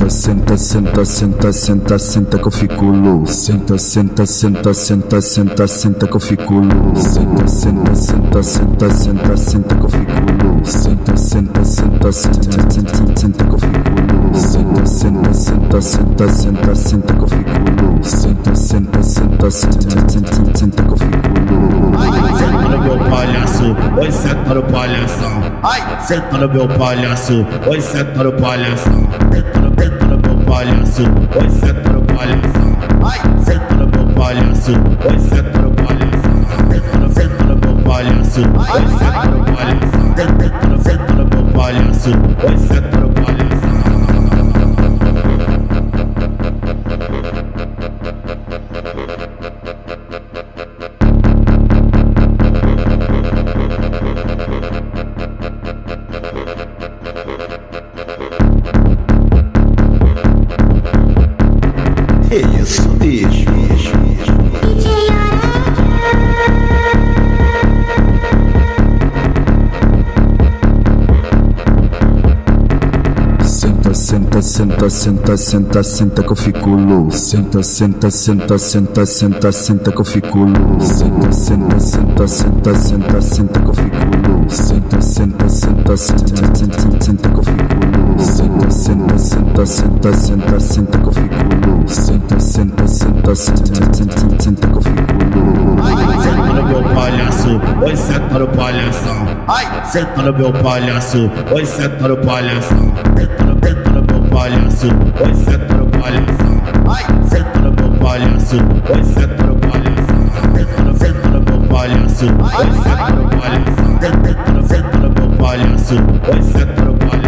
senta, senta, senta, senta, senta que eu fico louco. Senta, senta, senta, senta, senta, senta que eu fico louco. Senta, senta, senta, senta, senta, senta que eu fico louco. Senta, senta, senta, senta, senta, senta que eu fico louco. Senta, senta, senta, senta, senta, senta que eu fico louco. Senta, senta, senta, senta, senta, senta que eu fico louco. Senta no meu palhaço, oi, senta no palhação. Ai, senta no meu palhaço, oi, senta no palhação. Senta no meu palhaço, oi, senta no palhação. Ai, senta no meu palhaço, oi, senta no palhação. Senta no meu palhaço, oi, senta no palhação. Senta no meu palhaço, oi, senta no palhação. Que isso, bicho? Senta, senta, senta, senta, senta, senta que eu fico louco. Senta, senta, senta, senta, senta, senta que eu fico louco. Senta, senta, senta, senta, senta, senta que eu fico louco. Senta, senta, senta, senta, senta, senta que eu fico louco. Senta, senta, senta, senta, senta, senta que eu fico louco. Senta, senta, senta, senta, senta, senta que eu fico louco. Senta no meu palhaço, oi, senta no palhação. Ai, senta no meu palhaço, oi, senta no palhação. Senta no meu palhaço, oi, senta no palhação. Ai, senta no meu palhaço, oi, senta no palhação. Senta no meu palhaço, oi, senta no palhação. Senta no meu palhaço, oi, senta no palhação.